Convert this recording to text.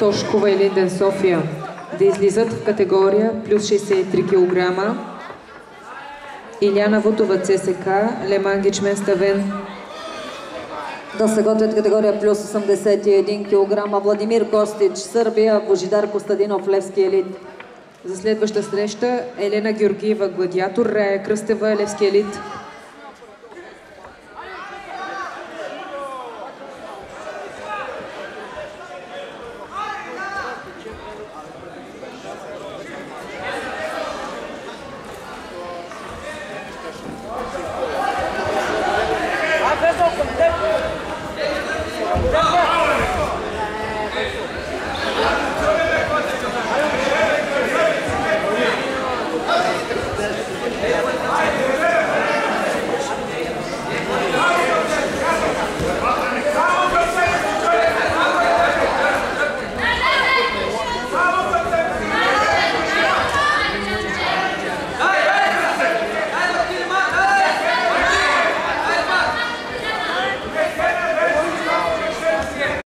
Тошкова и Линден София да излизат в категория плюс 63 кг. Иляна Вутова ЦСК, Лемангич Менставен. Да се готвят категория плюс 81 кг. Владимир Костич, Сърбия, Божидар Костадинов, Левски елит. За следваща среща Елена Георгиева, Гладиатор, Рая Кръстева, Левски елит.